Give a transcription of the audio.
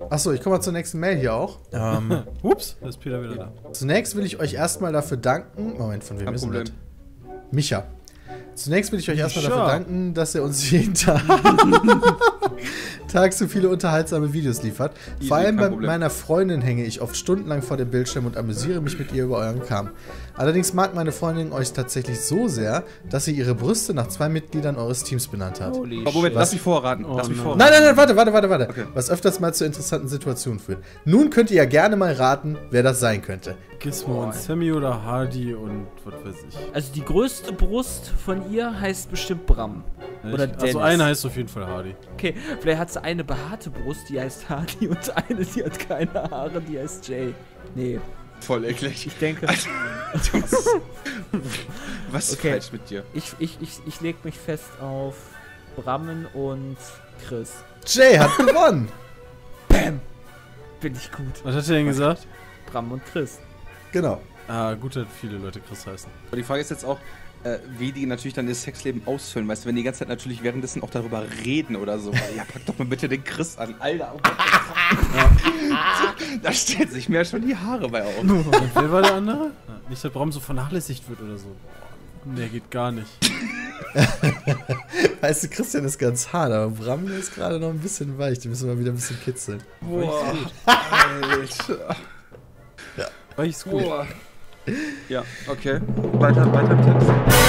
Achso, ich komme mal zur nächsten Mail hier auch. Ups, da ist Peter wieder da. Zunächst will ich euch erstmal dafür danken. Moment, von wem ist denn das? Micha. Zunächst will ich euch erstmal dafür danken, dass ihr uns jeden Tag so viele unterhaltsame Videos liefert. Vor allem bei meiner Freundin hänge ich oft stundenlang vor dem Bildschirm und amüsiere mich mit ihr über euren Kram. Allerdings mag meine Freundin euch tatsächlich so sehr, dass sie ihre Brüste nach 2 Mitgliedern eures Teams benannt hat. Moment, lass mich vorraten. Nein, warte. Okay. Was öfters mal zu interessanten Situationen führt. Nun könnt ihr ja gerne mal raten, wer das sein könnte. Gizmo und Sammy oder Hardy und was weiß ich. Also die größte Brust von ihr heißt bestimmt Bram. Oder Dennis. Also eine heißt auf jeden Fall Hardy. Okay, vielleicht hat sie eine behaarte Brust, die heißt Hardy, und eine, die hat keine Haare, die heißt Jay. Nee. Voll eklig. Ich denke... Was ist falsch mit dir? Ich leg mich fest auf Brammen und Chris. Jay hat gewonnen! Bam! Bin ich gut. Was hat er denn gesagt? Bram und Chris. Genau. Ah, gut, dass viele Leute Chris heißen. Aber die Frage ist jetzt auch, wie die natürlich dann das Sexleben ausfüllen. Weißt du, wenn die ganze Zeit natürlich währenddessen auch darüber reden oder so. Ja, pack doch mal bitte den Chris an. Alter, oh da stellt sich mir schon die Haare bei auf. Und wer war der andere? Nicht, dass Bram so vernachlässigt wird oder so. Der geht gar nicht. Weißt du, Christian ist ganz hart, aber Bram ist gerade noch ein bisschen weich. Die müssen wir wieder ein bisschen kitzeln. Boah, Alter. Ja. Weich ist gut. Boah. Ja, okay. Weiter im Text.